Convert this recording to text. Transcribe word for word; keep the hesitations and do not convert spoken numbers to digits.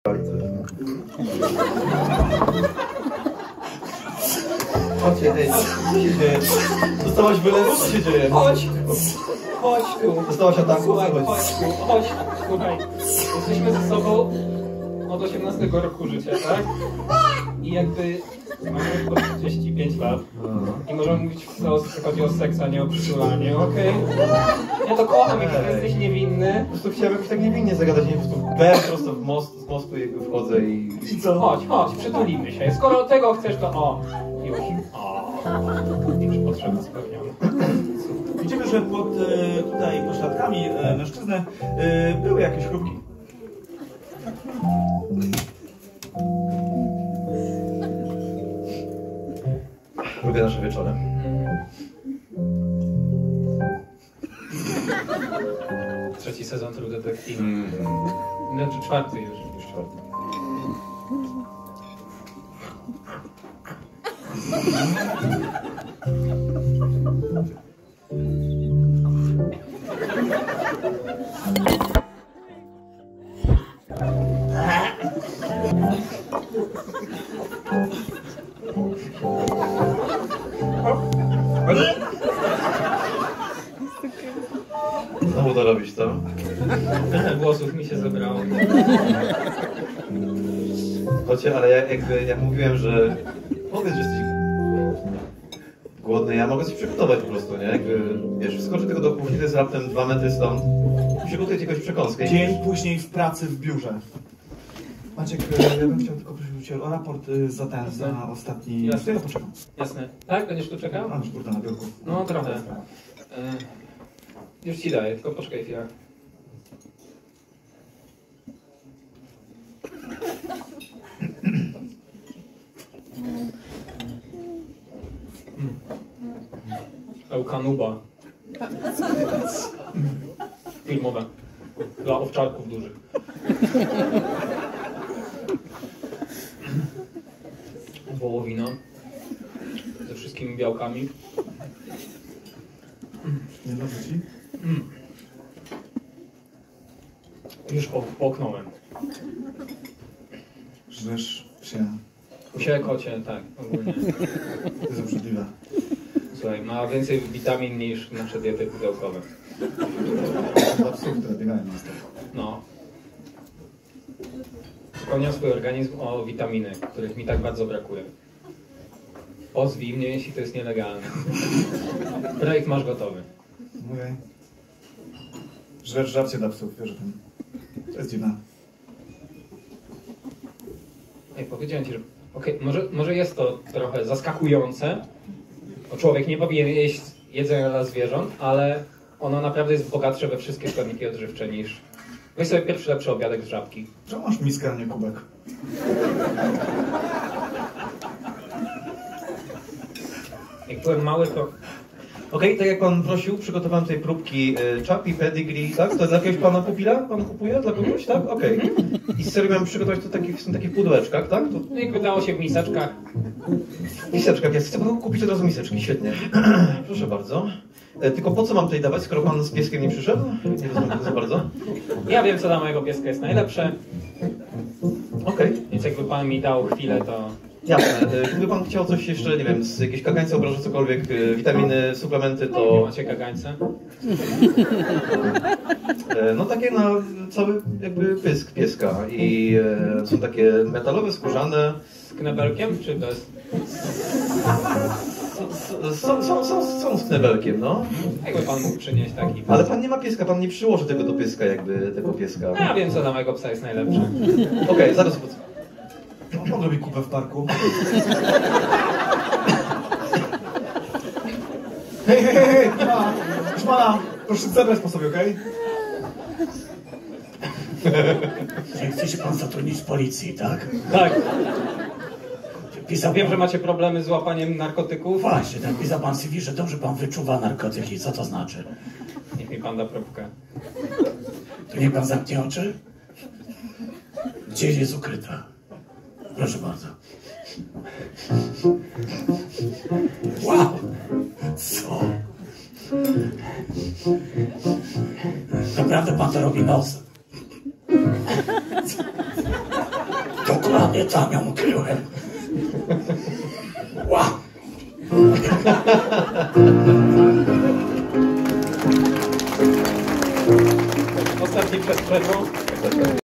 Chodźcie, ej, co się dzieje? Dostałaś wylec, co się dzieje? Chodź! Chodź tu! Dostałaś ataku? Słuchaj, chodź tu, chodź, słuchaj. Jesteśmy ze sobą od osiemnastego roku życia, tak? I jakby mamy po trzydzieści pięć lat i możemy mówić wprost, że chodzi o seks, a nie o przytulanie, okej? Okay? Ja to kocham, jak jesteś niewinny. Po prostu chciałem jakoś tak niewinnie zagadać, nie po prostu ber prosto w most, z mostu jakby wchodzę i... I co? Chodź, chodź, przytulimy się. Skoro tego chcesz, to o, już. O, już potrzeba spełniona. Widzimy, że pod e, tutaj pośladkami e, mężczyzny e, były jakieś chrupki. Lubię nasze wieczory. Trzeci sezon True Detective. Mm. Znaczy czwarty już. Już czwarty. Znowu to robisz, co? Włosów mi się zebrało. Chodźcie, ale ja, jakby, jak mówiłem, że powiedz, że jesteś głodny, ja mogę coś przygotować po prostu, nie? Jakby, wiesz, wskoczę tylko do kuchni, to jest raptem dwa metry stąd. Przygotuję ci jakąś przekąskę. Dzień później w pracy w biurze. Maciek, ja bym chciał tylko prosić o raport za ten, za ostatni... Jasne. Ja poczekam. Jasne. Tak? Będziesz tu czekał? A, już kurde na biurku. No trochę. E, już ci daję, tylko poczekaj chwilę. Eukanuba. Filmowe. Dla owczarków dużych. Wołowina. Ze wszystkimi białkami. Nie dobrze ci? Mm. Już po, połknąłem. Żresz się. Kusie kocie, tak, ogólnie. To jest obrzydliwe. Słuchaj, ma więcej witamin niż nasze diety pudełkowe. Dla psów, które biegają na stole. No. Spełnia swój organizm o witaminy, których mi tak bardzo brakuje. Pozwij mnie, jeśli to jest nielegalne. Projekt masz gotowy. Mówię. Żresz żarcie dla psów, wiesz o tym. To jest dziwne. Ej, powiedziałem ci, że... Okej, okay, może, może jest to trochę zaskakujące, bo człowiek nie powinien jeść jedzenia dla zwierząt, ale ono naprawdę jest bogatsze we wszystkie składniki odżywcze niż... Weź sobie pierwszy lepszy obiadek z żabki. Czemu masz miskę, a nie kubek? Jak byłem mały, to... Okej, okay, tak jak pan prosił, przygotowałem tutaj próbki y, Chappie, Pedigree, tak? To dla jakiegoś pana pupila? Pan kupuje? Dla kogoś, tak? Okej. Okay. I z serii miałem przygotować to takich, w takich pudełeczkach, tak? To... No i wydało się w miseczkach. W miseczkach, ja chcę panu kupić od razu miseczki, świetnie. Proszę bardzo. E, tylko po co mam tutaj dawać, skoro pan z pieskiem nie przyszedł? Nie rozumiem tego za bardzo. Ja wiem, co dla mojego pieska jest najlepsze. Okej. Okay. Więc jakby pan mi dał chwilę, to... Jasne. Gdyby pan chciał coś jeszcze, nie wiem, z jakiejś kagańca, obraża cokolwiek, witaminy, suplementy, Nie to... macie kagańce? No takie na cały jakby pysk pieska i e, są takie metalowe, skórzane. Z knebelkiem, czy bez? Są, są, są, są z knebelkiem, no. Jakby pan mógł przynieść taki... Ale pan nie ma pieska, pan nie przyłoży tego do pieska, jakby tego pieska. No ja wiem, co dla mojego psa jest najlepsze. Okej, okay, zaraz... On robi kupę w parku. Hej, hej, hej, hej! Proszę pana, proszę zebrać po sobie, okej? Nie chce się pan zatrudnić w policji, tak? Tak. Pisał Wiem, pan... że macie problemy z łapaniem narkotyków. Właśnie, tak pisał pan C V, że dobrze pan wyczuwa narkotyki. Co to znaczy? Niech mi pan da próbkę. To niech pan zamknie oczy. Gdzieś jest ukryta. Proszę bardzo. Wow! Co? Naprawdę pan to robi nosem. Dokładnie tam ją ukryłem. Ła! Ostatni przed przerwą.